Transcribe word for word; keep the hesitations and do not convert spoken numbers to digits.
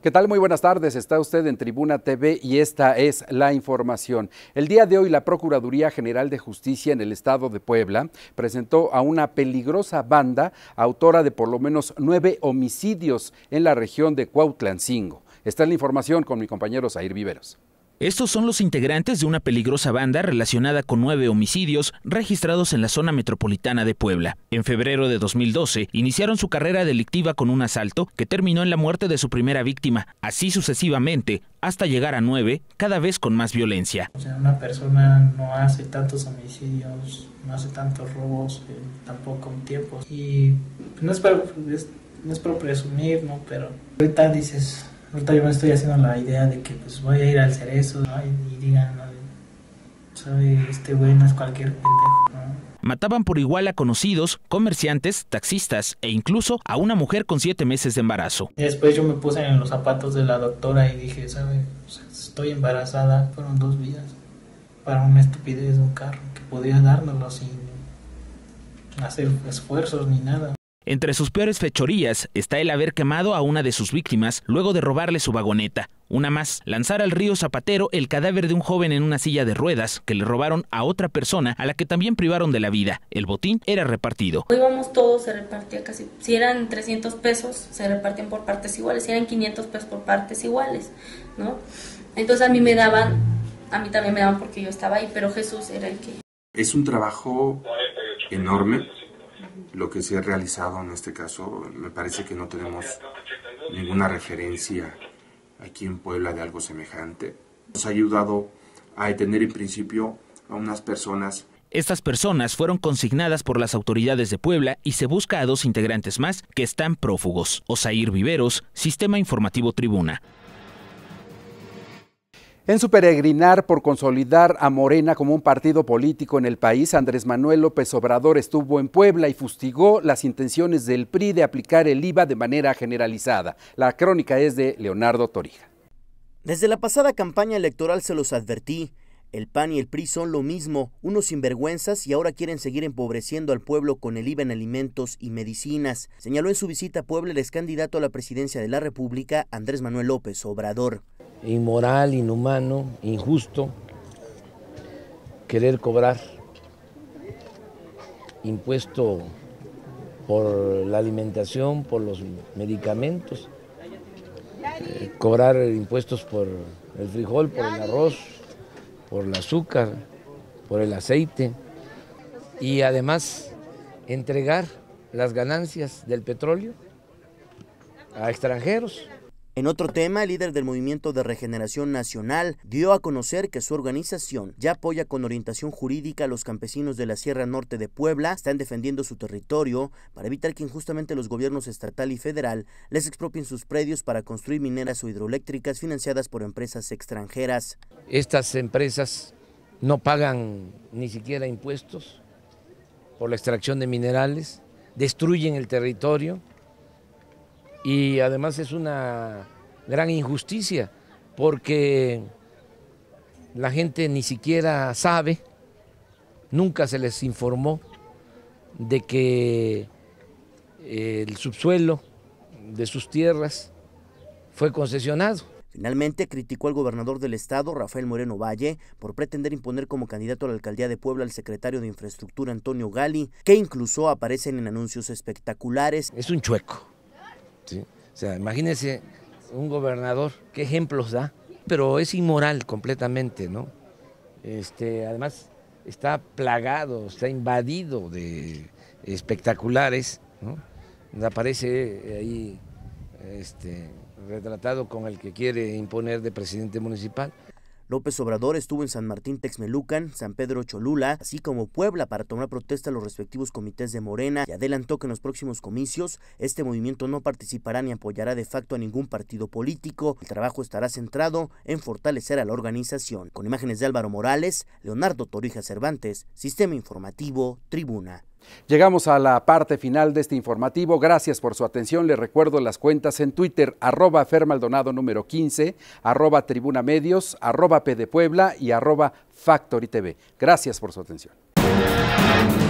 ¿Qué tal? Muy buenas tardes. Está usted en Tribuna T V y esta es la información. El día de hoy la Procuraduría General de Justicia en el estado de Puebla presentó a una peligrosa banda autora de por lo menos nueve homicidios en la región de Cuautlancingo. Está en la información con mi compañero Zair Viveros. Estos son los integrantes de una peligrosa banda relacionada con nueve homicidios registrados en la zona metropolitana de Puebla. En febrero de dos mil doce iniciaron su carrera delictiva con un asalto que terminó en la muerte de su primera víctima, así sucesivamente, hasta llegar a nueve, cada vez con más violencia. O sea, una persona no hace tantos homicidios, no hace tantos robos en tan poco tiempo. Y no es para, es, no es para presumir, ¿no? Pero ahorita dices... Ahorita yo me estoy haciendo la idea de que pues voy a ir al Cerezo, ¿no? Y digan, ¿no? ¿Sabe? Este güey no es cualquier pendejo, ¿no? Mataban por igual a conocidos, comerciantes, taxistas e incluso a una mujer con siete meses de embarazo. Y después yo me puse en los zapatos de la doctora y dije, ¿sabe? O sea, estoy embarazada, fueron dos vidas para una estupidez de un carro que podía dárnoslo sin hacer esfuerzos ni nada. Entre sus peores fechorías está el haber quemado a una de sus víctimas luego de robarle su vagoneta. Una más, lanzar al río Zapatero el cadáver de un joven en una silla de ruedas que le robaron a otra persona a la que también privaron de la vida. El botín era repartido. Íbamos todos, se repartía casi, si eran trescientos pesos, se repartían por partes iguales, si eran quinientos pesos por partes iguales, ¿no? Entonces a mí me daban, a mí también me daban porque yo estaba ahí, pero Jesús era el que... Es un trabajo enorme. Lo que se ha realizado en este caso, me parece que no tenemos ninguna referencia aquí en Puebla de algo semejante. Nos ha ayudado a detener en principio a unas personas. Estas personas fueron consignadas por las autoridades de Puebla y se busca a dos integrantes más que están prófugos. Zair Viveros, Sistema Informativo Tribuna. En su peregrinar por consolidar a Morena como un partido político en el país, Andrés Manuel López Obrador estuvo en Puebla y fustigó las intenciones del P R I de aplicar el I V A de manera generalizada. La crónica es de Leonardo Torija. Desde la pasada campaña electoral se los advertí. El P A N y el P R I son lo mismo, unos sinvergüenzas, y ahora quieren seguir empobreciendo al pueblo con el I V A en alimentos y medicinas, señaló en su visita a Puebla el ex candidato a la presidencia de la República, Andrés Manuel López Obrador. Inmoral, inhumano, injusto, querer cobrar impuesto por la alimentación, por los medicamentos, eh, cobrar impuestos por el frijol, por el arroz, por el azúcar, por el aceite y además entregar las ganancias del petróleo a extranjeros. En otro tema, el líder del Movimiento de Regeneración Nacional dio a conocer que su organización ya apoya con orientación jurídica a los campesinos de la Sierra Norte de Puebla. Están defendiendo su territorio para evitar que injustamente los gobiernos estatal y federal les expropien sus predios para construir mineras o hidroeléctricas financiadas por empresas extranjeras. Estas empresas no pagan ni siquiera impuestos por la extracción de minerales, destruyen el territorio. Y además es una gran injusticia porque la gente ni siquiera sabe, nunca se les informó de que el subsuelo de sus tierras fue concesionado. Finalmente criticó al gobernador del estado, Rafael Moreno Valle, por pretender imponer como candidato a la alcaldía de Puebla al secretario de Infraestructura, Antonio Gali, que incluso aparecen en anuncios espectaculares. Es un chueco. Sí. O sea, imagínense un gobernador, qué ejemplos da, pero es inmoral completamente, ¿no? Este, además está plagado, está invadido de espectaculares, ¿no? Aparece ahí este, retratado con el que quiere imponer de presidente municipal. López Obrador estuvo en San Martín Texmelucan, San Pedro Cholula, así como Puebla para tomar protesta a los respectivos comités de Morena y adelantó que en los próximos comicios este movimiento no participará ni apoyará de facto a ningún partido político. El trabajo estará centrado en fortalecer a la organización. Con imágenes de Álvaro Morales, Leonardo Torija Cervantes, Sistema Informativo Tribuna. Llegamos a la parte final de este informativo. Gracias por su atención. Les recuerdo las cuentas en Twitter, arroba Fermaldonado número quince, arroba Tribuna Medios, arroba P de Puebla y arroba Factory T V. Gracias por su atención.